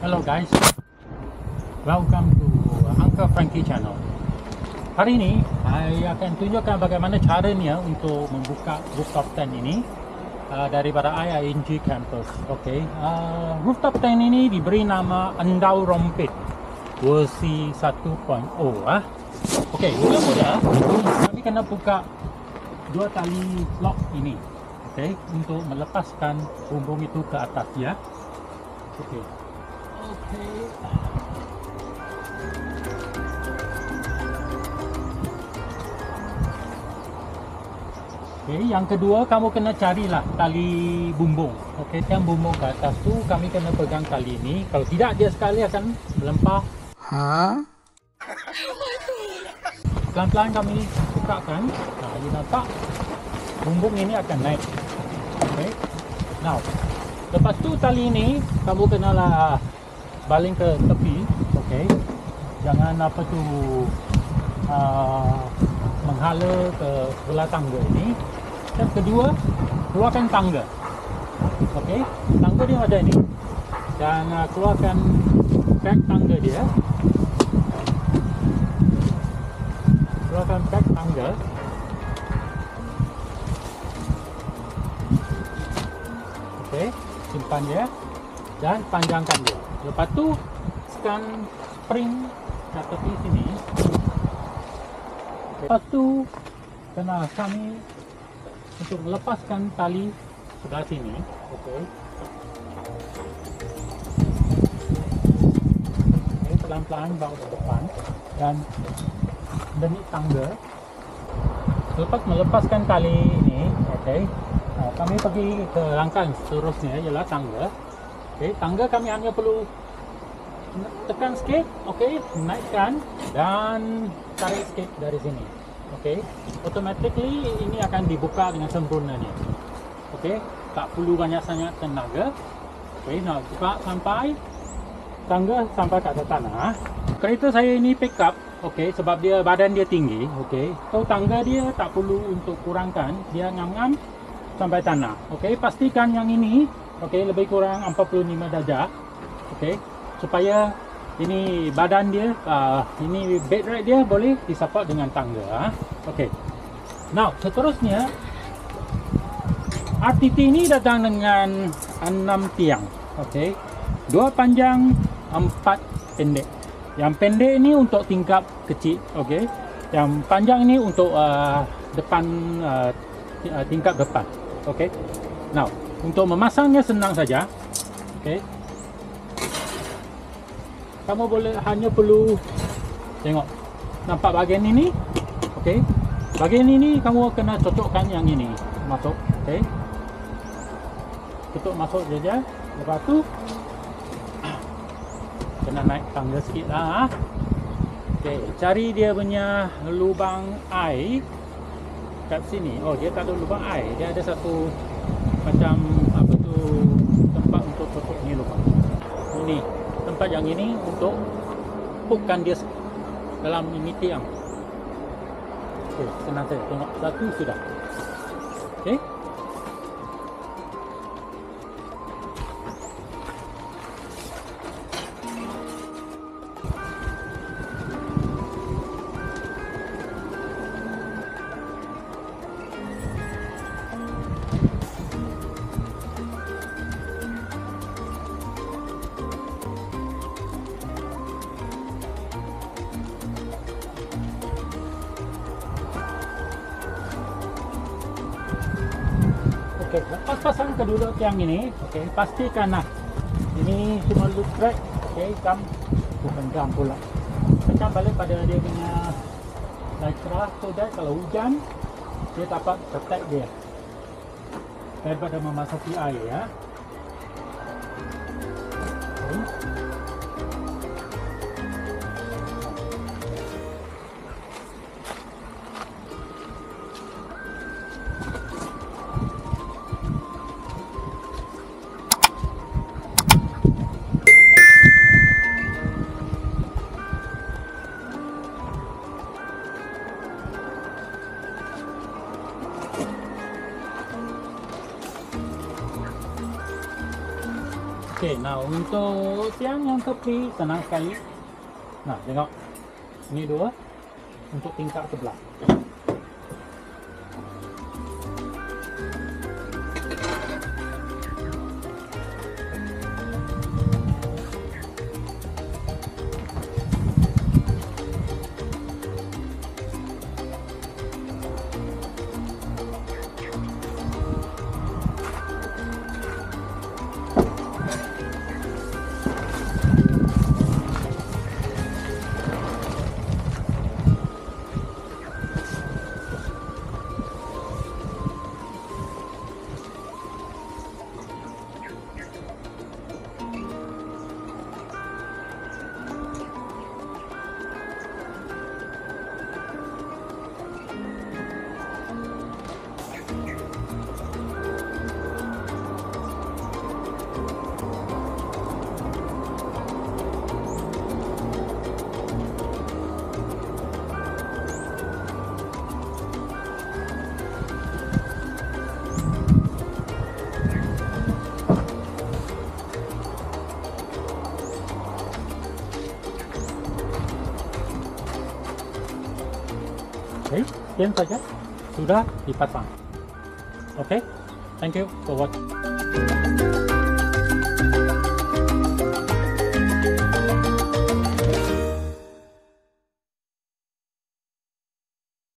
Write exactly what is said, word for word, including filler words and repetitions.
Hello guys, welcome to Uncle Frankie channel. Hari ini saya akan tunjukkan bagaimana caranya untuk membuka rooftop tent ini uh, daripada I I N G campus. Okay, uh, rooftop tent ini diberi nama Endau Rompit versi satu titik nol. Ah. Okay, mula-mula kami kena buka dua tali lock ini, okay, untuk melepaskan bumbung itu ke atas ya. Okay. Okay. Okay, yang kedua kamu kena carilah tali bumbung. Okay, yang bumbung ke atas tu kami kena pegang tali ini. Kalau tidak dia sekali akan melempar. Ha? Pelan-pelan kami bukakan. Nah, you nampak bumbung ini akan naik. Okay. Now, lepas tu tali ini kamu kenalah baling ke tepi, okey. Jangan apa tu uh, menghala ke belah tangga ini. Dan kedua, keluarkan tangga. Okey, tangga dia macam ini. Dan uh, keluarkan back tangga dia. Keluarkan back tangga. Okey, simpan dia dan panjangkan dia. Lepas tu tekan spring kat tepi sini. Lepas tu kena kami untuk melepaskan tali sebelah sini. Okey. Okay, pelan-pelan bawa ke depan dan benih tangga. Lepas melepaskan tali ini, okey. Nah, kami pergi ke langkah seterusnya ialah tangga. Okey, tangga kami hanya perlu tekan sikit, okey, naikkan dan tarik sikit dari sini. Okey, automatically ini akan dibuka dengan sempurnanya. Okey, tak perlu banyak sangat tenaga. Okey, nak buka sampai tangga sampai ke atas tanah. Kereta saya ini pick up, okey, sebab dia badan dia tinggi, okey. So tangga dia tak perlu untuk kurangkan, dia ngam-ngam sampai tanah. Okey, pastikan yang ini okey lebih kurang empat puluh lima darjah. Okey, supaya ini badan dia, uh, ini bed rack dia boleh disupport dengan tangga. Uh. Okey. Now, seterusnya R T T ini datang dengan enam tiang. Okey. Dua panjang, empat pendek. Yang pendek ini untuk tingkap kecil, okey. Yang panjang ini untuk uh, depan uh, tingkap depan. Okey. Now, untuk memasangnya senang saja. Okey. Kamu boleh hanya perlu tengok. Nampak bahagian ini? Okey. Bahagian ini kamu kena cocokkan yang ini. Masuk, okey. Tutup masuk saja. Lepas tu kena naik tangga sikitlah. Okey, cari dia punya lubang air kat sini. Oh, dia tak ada lubang air. Dia ada satu macam apa tu tempat untuk tutup ni lubang. Ini tempat yang ini untuk hookkan dia dalam ini tiang. Okey, senang saja. Tengok satu sudah. Okey. Okey, lepas pasang kedua tiang ini, okey, pastikanlah ini semua loop track, okey, kam bukan kam pula. Tekan balik pada dia punya lycra so that kalau hujan dia dapat protect dia daripada memasuki air ya. Okay. Okey, nah untuk tiang yang tepi senang sekali. Nah, tengok. Ini dua untuk tingkap sebelah. Okey, sekian saja sudah dipasang. Okey, thank you for watching.